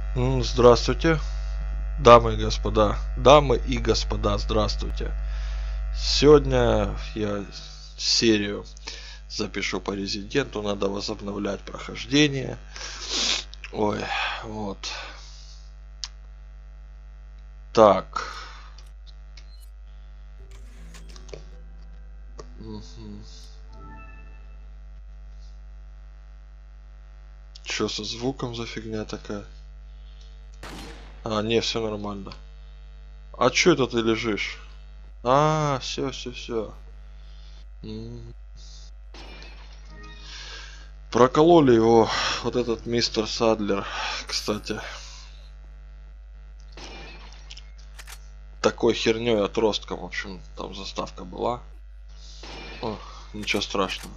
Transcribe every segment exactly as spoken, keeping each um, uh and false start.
М, Здравствуйте, дамы и господа. Дамы и господа, здравствуйте. Сегодня я серию запишу по резиденту. Надо возобновлять прохождение. Ой, вот. Так. Мгм. Что со звуком за фигня такая? А, не, все нормально. А чё это ты лежишь? А, все, все, все. Прокололи его вот этот мистер Садлер, кстати. Такой херней отростком, в общем, там заставка была. О, ничего страшного.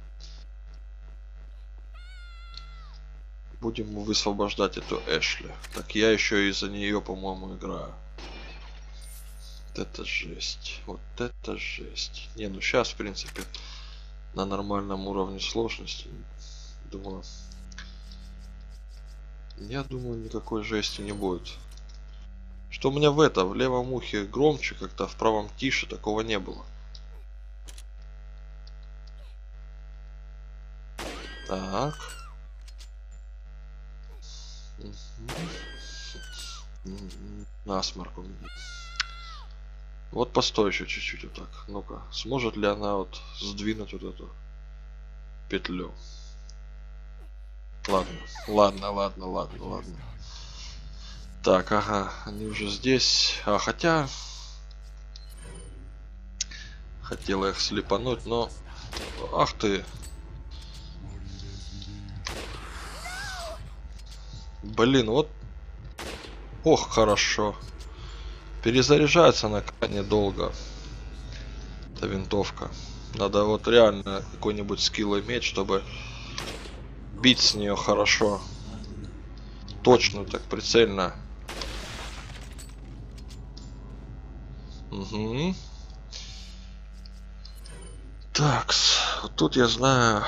Будем высвобождать эту Эшли. Так я еще и за нее, по-моему, играю. Вот это жесть. Вот это жесть. Не, ну сейчас, в принципе, на нормальном уровне сложности. Думаю. Я думаю, никакой жести не будет. Что у меня в это, в левом ухе громче, как-то в правом тише, такого не было. Так. Насморк у меня. Вот постой еще чуть-чуть вот так. Ну-ка, сможет ли она вот сдвинуть вот эту петлю? Ладно, ладно, ладно, ладно, ладно. Так, ага, они уже здесь. А хотя... Хотела их слепануть, но... Ах ты. Блин, вот... Ох, хорошо. Перезаряжается она крайне долго. Эта винтовка. Надо вот реально какой-нибудь скилл иметь, чтобы бить с нее хорошо. Точно так, прицельно. Угу. Так, вот тут я знаю,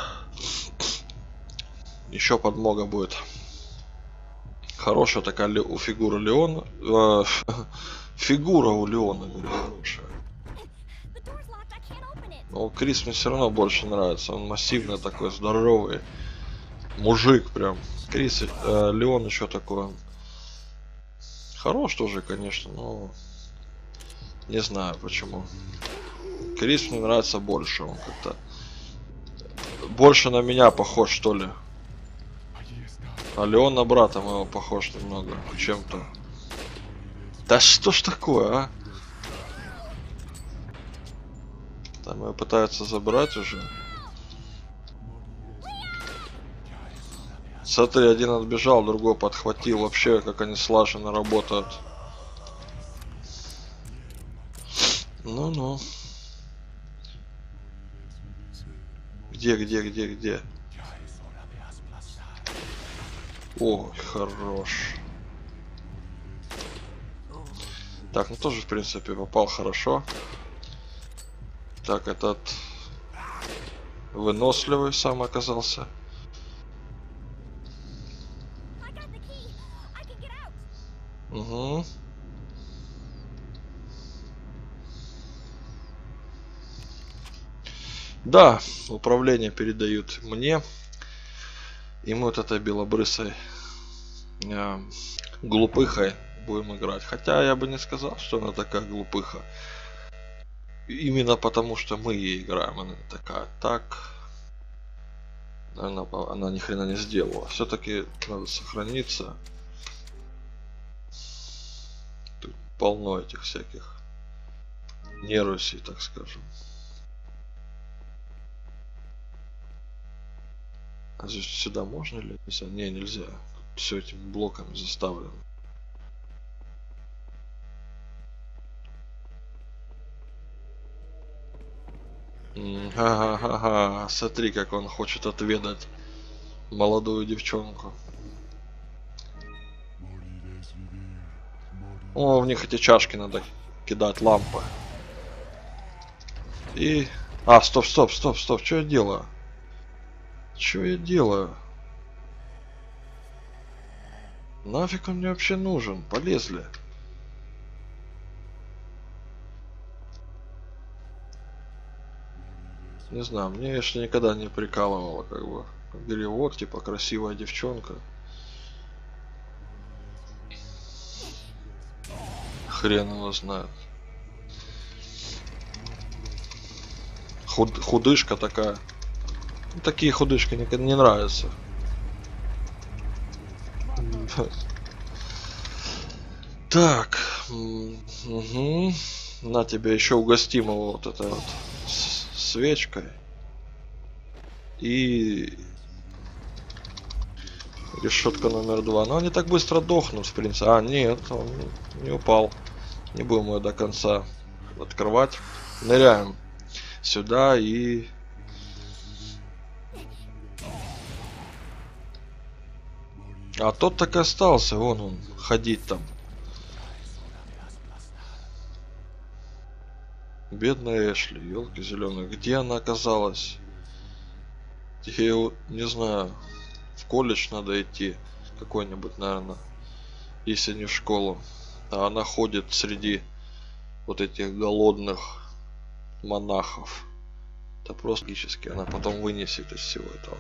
еще подмога будет. Хорошая такая у фигура Леона. Э, фигура у Леона хорошая. Но Крис мне все равно больше нравится. Он массивный такой, здоровый. Мужик прям. Крис, э, Леон еще такой. Хорош тоже, конечно, но не знаю почему. Крис мне нравится больше. Он как-то больше на меня похож, что ли. А Леон на брата моего похож немного чем-то. Да что ж такое, а? Там его пытаются забрать уже. Смотри, один отбежал, другой подхватил. Вообще, как они слаженно работают. Ну-ну. Где, где, где, где? Ой, хорош. Так, ну тоже, в принципе, попал хорошо. Так, этот выносливый сам оказался. Угу. Да, управление передают мне. И мы вот этой белобрысой э, глупыхой будем играть. Хотя я бы не сказал, что она такая глупыха. Именно потому, что мы ей играем. Она такая. Так. Она, она ни хрена не сделала. Все-таки надо сохраниться. Тут полно этих всяких нерусей, так скажем. А здесь сюда можно или нельзя? Не, нельзя. Все этими блоками заставлено. Ага-га-га, смотри, как он хочет отведать молодую девчонку. О, в них эти чашки надо кидать, лампы. И... А, стоп, стоп, стоп, стоп, что я делаю? Что я делаю? Нафиг он мне вообще нужен? Полезли. Не знаю, мне еще никогда не прикалывало, как бы. Перевод, типа, красивая девчонка. Хрен его знает. Худ, худышка такая. Такие худышки никогда не нравятся. Так. Угу. На тебе еще угостим его вот этой вот свечкой. И решетка номер два. Но они так быстро дохнут, в принципе. А, нет, он не упал. Не будем ее до конца открывать. Ныряем сюда и... А тот так и остался. Вон он, ходить там. Бедная Эшли, елки зеленые. Где она оказалась? Я не знаю. В колледж надо идти. Какой-нибудь, наверное. Если не в школу. А она ходит среди вот этих голодных монахов. Это просто логически. Она потом вынесет из всего этого.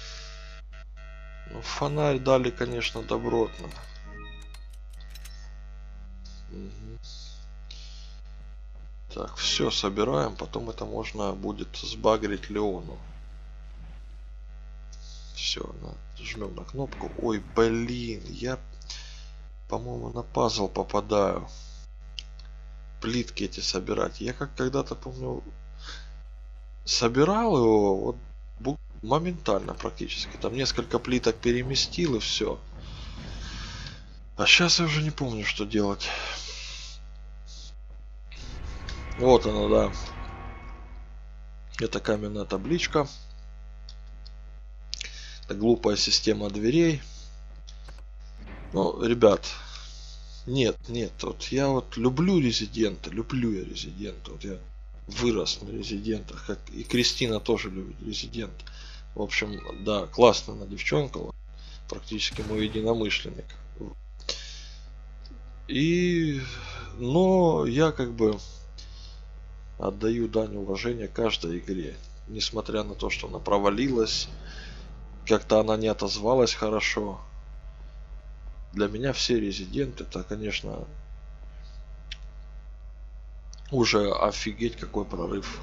Ну, фонарь дали, конечно, добротно. Угу. Так, все собираем. Потом это можно будет сбагрить Леону. Все, жмем на кнопку. Ой, блин, я, по-моему, на пазл попадаю. Плитки эти собирать. Я как когда-то помню, собирал его вот моментально практически. Там несколько плиток переместил и все. А сейчас я уже не помню, что делать. Вот она, да. Это каменная табличка. Это глупая система дверей. Ну, ребят, нет, нет, вот я вот люблю Резидента, люблю я Резидента. Вот я вырос на Резидентах, как и Кристина тоже любит Резидент. В общем, да, классно она девчонка, вот, практически мой единомышленник. И, но я как бы отдаю дань уважения каждой игре, несмотря на то, что она провалилась, как-то она не отозвалась хорошо. Для меня все Резиденты, это, конечно, уже офигеть какой прорыв.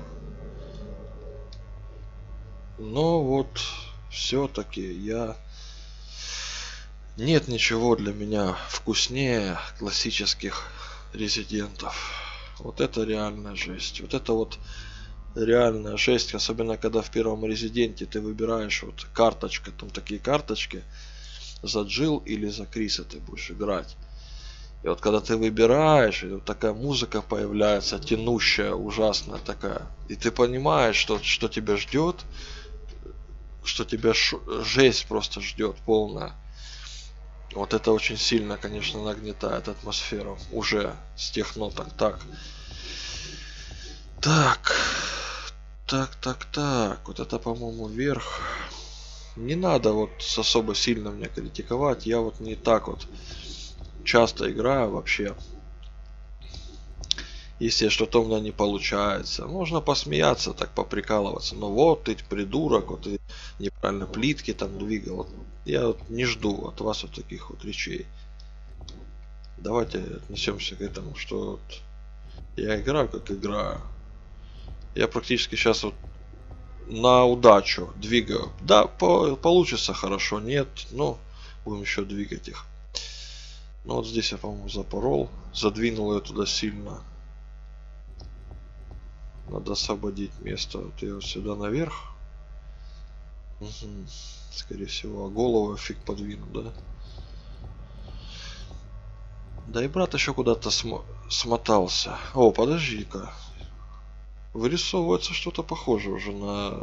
Но вот все-таки я... Нет ничего для меня вкуснее классических Резидентов. Вот это реальная жесть. Вот это вот реальная жесть. Особенно когда в первом Резиденте ты выбираешь вот карточка, там такие карточки. За Джилл или за Криса ты будешь играть. И вот когда ты выбираешь, и вот такая музыка появляется, тянущая, ужасная такая. И ты понимаешь, что, что тебя ждет, что тебя ш... жесть просто ждет полная. Вот это очень сильно, конечно, нагнетает атмосферу. Уже с тех ноток. Так. Так. Так, так, так. Вот это, по-моему, вверх. Не надо вот особо сильно меня критиковать. Я вот не так вот часто играю вообще. Если что-то у меня не получается, можно посмеяться, так поприкалываться. Но вот ты придурок, вот ты неправильно плитки там двигал. Я вот не жду от вас вот таких вот речей. Давайте отнесемся к этому, что вот я играю как играю. Я практически сейчас вот на удачу двигаю. Да, по получится хорошо, нет, но будем еще двигать их. Ну вот здесь я, по-моему, запорол, задвинул ее туда сильно. Надо освободить место. Вот я вот сюда наверх. Угу. Скорее всего, голову фиг подвину, да? Да и брат еще куда-то см смотался. О, подожди-ка. Вырисовывается что-то похожее уже на...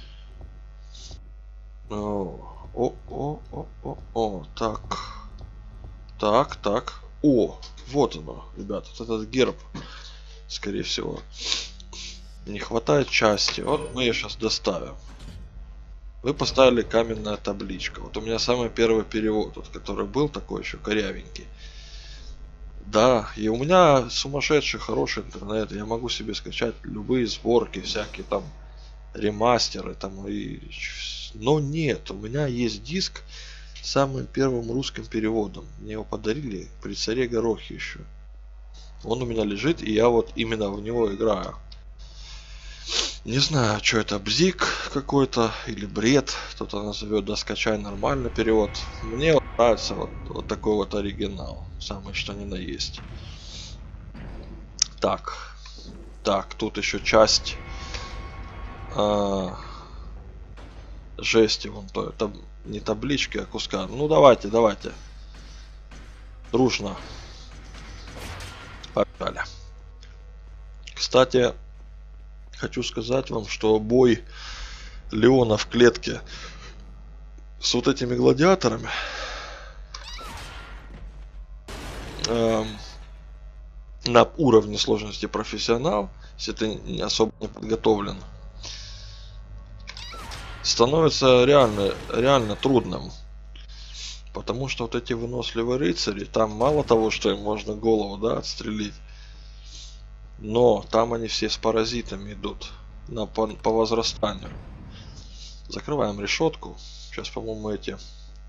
О, о, о, о, о, о, так. Так, так. О, вот оно, ребята, вот этот герб, скорее всего. Не хватает части. Вот мы ее сейчас доставим. Вы поставили каменная табличка. Вот у меня самый первый перевод, вот, который был такой еще корявенький. Да, и у меня сумасшедший хороший интернет. Я могу себе скачать любые сборки, всякие там ремастеры там и... Но нет, у меня есть диск с самым первым русским переводом. Мне его подарили при царе Горохе еще. Он у меня лежит, и я вот именно в него играю. Не знаю, что это, бзик какой-то или бред, кто-то назовет, да скачай нормальный перевод. Мне вот нравится вот, вот такой вот оригинал, самый что ни на есть. Так, так, тут еще часть а, жести, вон то, это не таблички, а куска. Ну давайте, давайте, дружно. Погнали. Кстати, хочу сказать вам, что бой Леона в клетке с вот этими гладиаторами эм, на уровне сложности профессионал, если ты не особо не подготовлен, становится реально, реально трудным. Потому что вот эти выносливые рыцари, там мало того, что им можно голову, да, отстрелить, но там они все с паразитами идут на, по, по возрастанию. Закрываем решетку. Сейчас, по-моему, эти...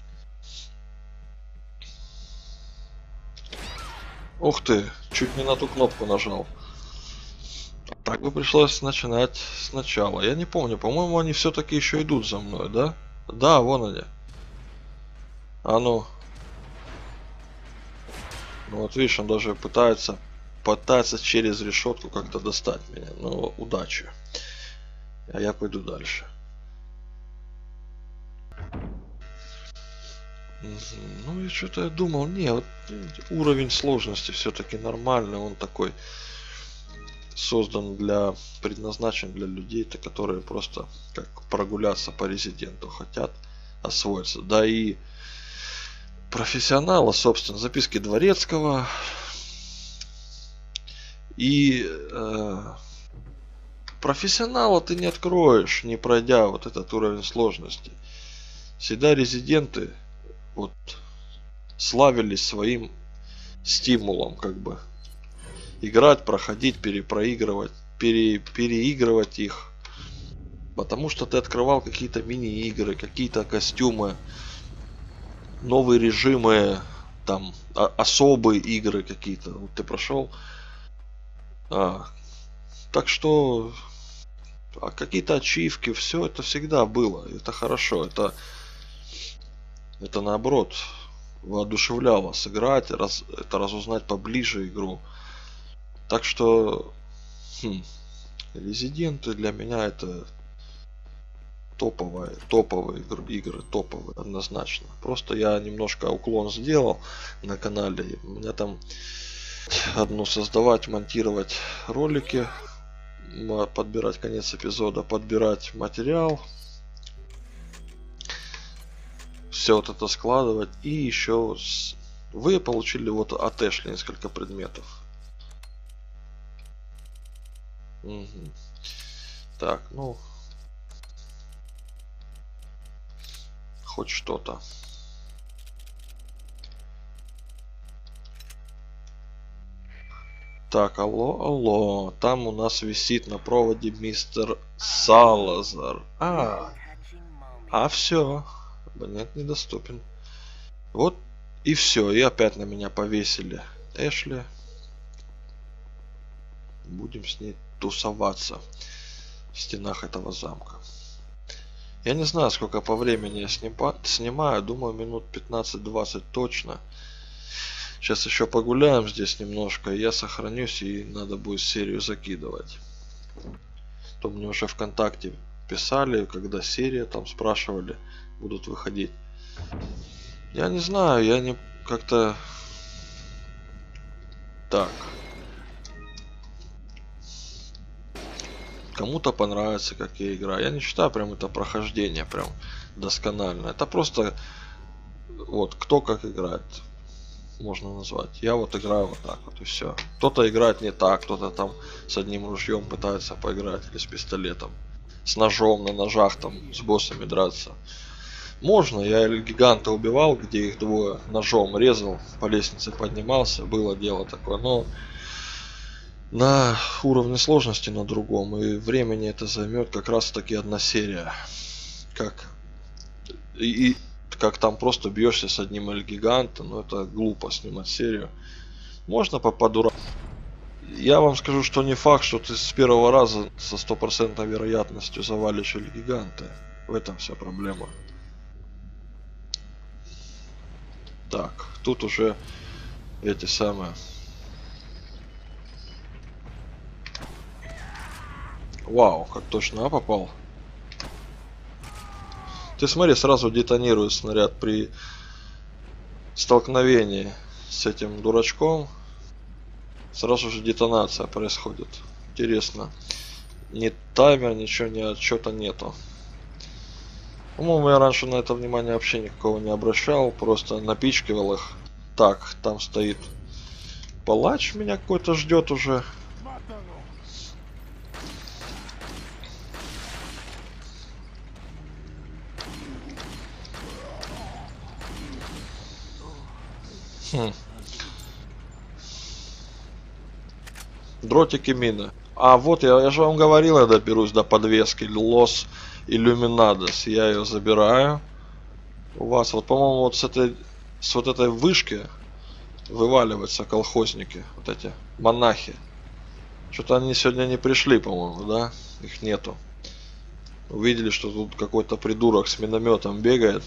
Ух ты, чуть не на ту кнопку нажал. Так бы пришлось начинать сначала. Я не помню, по-моему, они все-таки еще идут за мной, да? Да, вон они. А ну. Ну вот видишь, он даже пытается, пытается через решетку как-то достать меня. Ну, удачи. А я пойду дальше. Ну и что-то я думал, не, вот уровень сложности все-таки нормальный, он такой создан для, предназначен для людей-то, которые просто как прогуляться по резиденту хотят освоиться. Да и профессионала, собственно, записки Дворецкого и э, профессионала ты не откроешь, не пройдя вот этот уровень сложности. Всегда резиденты вот славились своим стимулом, как бы играть, проходить, перепроигрывать, пере, переигрывать их, потому что ты открывал какие-то мини-игры, какие-то костюмы, новые режимы, там а, особые игры какие-то. Вот ты прошел, а, так что а какие-то ачивки, все это всегда было, это хорошо, это это наоборот воодушевляло сыграть, раз, это разузнать поближе игру. Так что хм, резиденты для меня это топовые, топовые игры, игры, топовые однозначно. Просто я немножко уклон сделал на канале. У меня там одну создавать, монтировать ролики, подбирать конец эпизода, подбирать материал, все вот это складывать. И еще с... вы получили вот от Эшли несколько предметов. Угу. Так, ну хоть что-то. Так, алло, алло, там у нас висит на проводе мистер Салазар. А, а все, абонент недоступен. Вот и все, и опять на меня повесили Эшли. Будем с ней тусоваться в стенах этого замка. Я не знаю, сколько по времени я снима, снимаю, думаю, минут пятнадцать-двадцать точно. Сейчас еще погуляем здесь немножко, и я сохранюсь, и надо будет серию закидывать. То мне уже ВКонтакте писали, когда серия там спрашивали, будут выходить. Я не знаю, я не как-то... Так. Кому-то понравится, как я играю. Я не считаю прям это прохождение прям досконально. Это просто вот кто как играет, можно назвать. Я вот играю вот так вот и все. Кто-то играет не так, кто-то там с одним ружьем пытается поиграть или с пистолетом. с ножом на ножах там с боссами драться. Можно, я гиганта убивал, где их двое, ножом резал, по лестнице поднимался, было дело такое, но на уровне сложности на другом, и времени это займет как раз таки одна серия. Как и, и как там просто бьешься с одним эльгигантом, но это глупо снимать серию. Можно по подура. Я вам скажу, что не факт, что ты с первого раза со стопроцентной вероятностью завалишь эльгиганта. В этом вся проблема. Так, тут уже эти самые. Вау, как точно а, попал. Ты смотри, сразу детонирует снаряд при столкновении с этим дурачком. Сразу же детонация происходит. Интересно. Ни таймер, ничего, ни отчета нету. По-моему, я раньше на это внимание вообще никакого не обращал. Просто напичкивал их. Так, там стоит палач, меня какой-то ждет уже. Хм. Дротики, мины. А вот я, я же вам говорил, я доберусь до подвески Лос Иллюминадос. Я ее забираю. У вас вот, по-моему, вот с этой с вот этой вышки вываливаются колхозники, вот эти монахи. Что-то они сегодня не пришли, по-моему, да? Их нету. Увидели, что тут какой-то придурок с минометом бегает.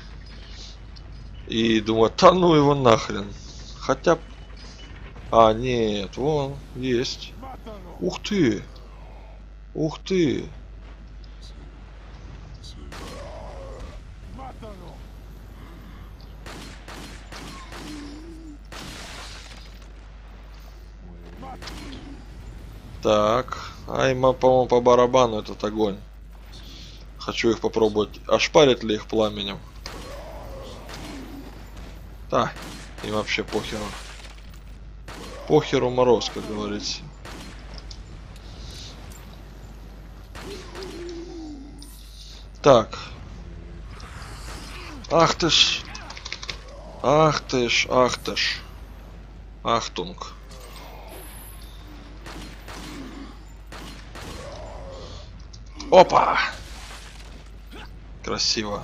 И думают, да ну его нахрен. Хотя... А, нет, вон, есть. Ух ты! Ух ты! Так, а им, по-моему, по барабану этот огонь. Хочу их попробовать. Ошпарит ли их пламенем? Да, им вообще похеру. Похеру мороз, как говорится. Так. Ах ты ж. Ах ты ж, ах ты ж. Ахтунг. Опа! Красиво.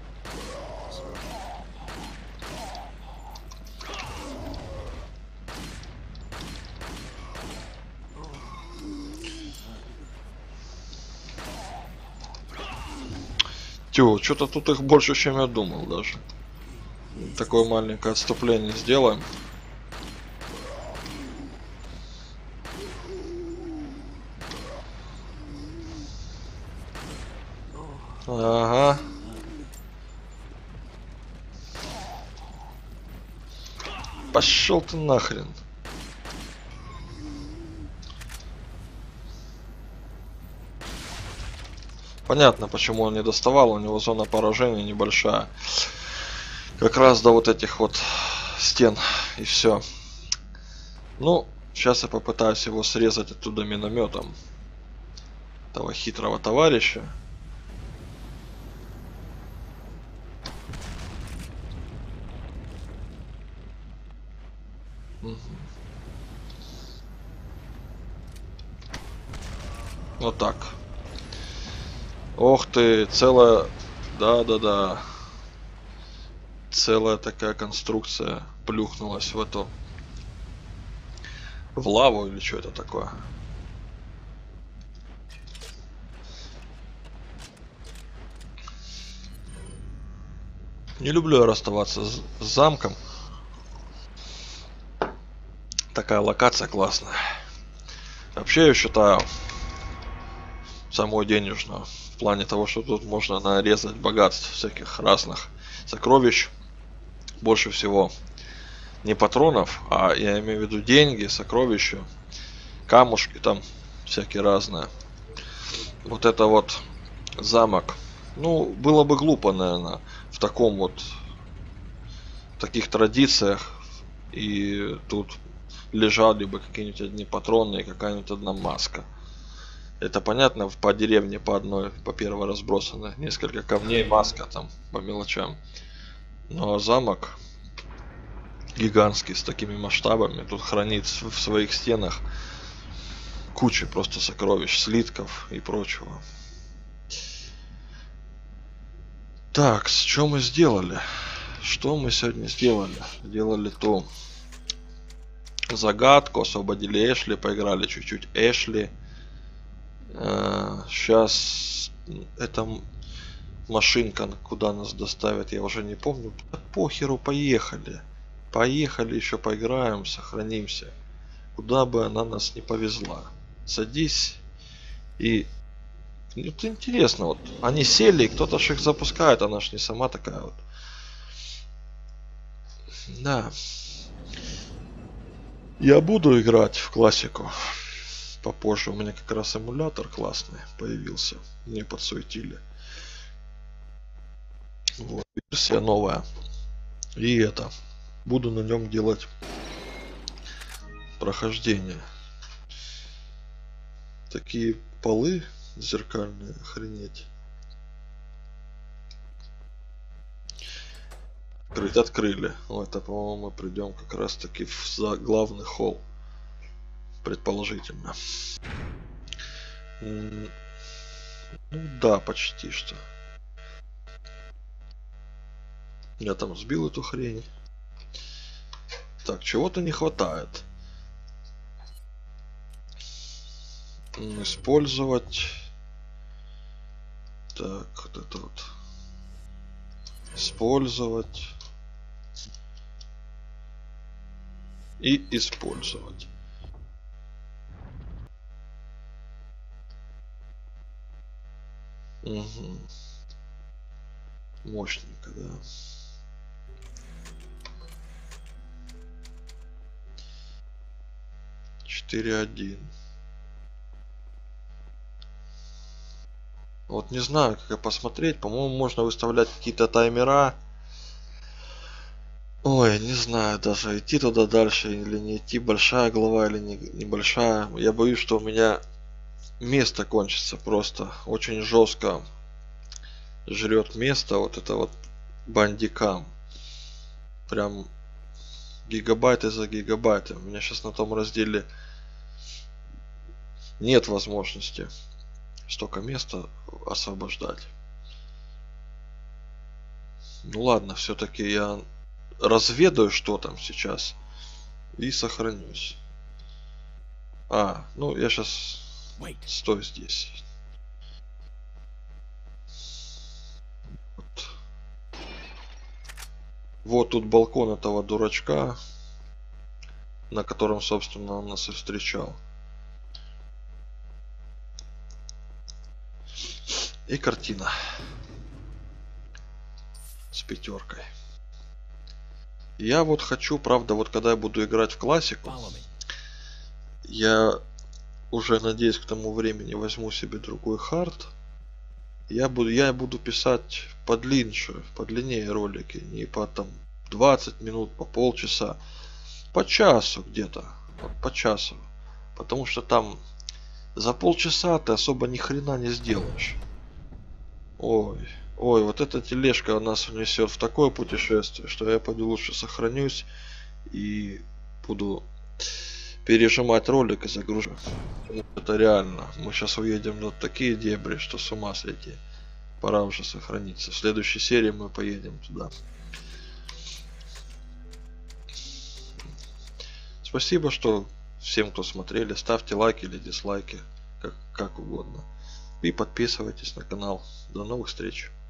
Тю, что-то тут их больше, чем я думал даже. Такое маленькое отступление сделаем. Ага. Пошел ты нахрен. Понятно, почему он не доставал, у него зона поражения небольшая. Как раз до вот этих вот стен, и все. Ну, сейчас я попытаюсь его срезать оттуда минометом. Этого хитрого товарища. Угу. Вот так. Ох ты, целая... Да-да-да. Целая такая конструкция плюхнулась в эту... В лаву или что это такое? Не люблю я расставаться с, с замком. Такая локация классная. Вообще я считаю самую денежную. В плане того, что тут можно нарезать богатств всяких разных сокровищ. Больше всего не патронов, а я имею в виду деньги, сокровища, камушки там всякие разные. Вот это вот замок. Ну, было бы глупо, наверное, в таком вот, в таких традициях. И тут лежали бы какие-нибудь одни патроны и какая-нибудь одна маска. Это понятно, по деревне по одной, по первой разбросаны. Несколько камней, маска там по мелочам. Ну а замок гигантский, с такими масштабами, тут хранит в своих стенах куча просто сокровищ, слитков и прочего. Так, с чем мы сделали? Что мы сегодня сделали? Делали то загадку, освободили Эшли, поиграли чуть-чуть Эшли. Сейчас эта машинка куда нас доставит, я уже не помню. Да похеру, поехали. Поехали, еще поиграем, сохранимся. Куда бы она нас не повезла. Садись и... Ну, это интересно, вот они сели, кто-то ж их запускает, она ж не сама такая вот. Да. Я буду играть в классику попозже. У меня как раз эмулятор классный появился. Мне подсуетили. Вот, версия новая. И это. Буду на нем делать прохождение. Такие полы зеркальные, охренеть. Открыть, открыли. Ну, это, по-моему, мы придем как раз таки в главный холл. Предположительно. Ну да, почти что. Я там сбил эту хрень. Так, чего-то не хватает. Использовать. Так, вот это вот. Использовать. И использовать. Угу. Мощненько, да. четыре один. Вот не знаю, как посмотреть. По-моему, можно выставлять какие-то таймера. Ой, не знаю даже, идти туда дальше или не идти. Большая глава или не, небольшая. Я боюсь, что у меня место кончится просто. Очень жестко жрет место вот это вот бандикам. Прям гигабайты за гигабайты. У меня сейчас на том разделе нет возможности столько места освобождать. Ну ладно, все-таки я разведаю, что там сейчас, и сохранюсь. А, ну я сейчас стой здесь. Вот. Вот тут балкон этого дурачка, на котором, собственно, он нас и встречал. И картина с пятеркой. Я вот хочу, правда, вот когда я буду играть в классику, я уже надеюсь к тому времени возьму себе другой хард. Я буду, я буду писать подлиннее, подлиннее ролики, не по там двадцать минут, по полчаса, по часу где-то, вот по часу, потому что там за полчаса ты особо ни хрена не сделаешь. Ой, ой, вот эта тележка нас унесет в такое путешествие, что я пойду лучше сохранюсь и буду пережимать ролик и загружать. Это реально. Мы сейчас уедем на такие дебри, что с ума сойти. Пора уже сохраниться. В следующей серии мы поедем туда. Спасибо, что всем, кто смотрели. Ставьте лайки или дизлайки, как, как угодно. И подписывайтесь на канал. До новых встреч.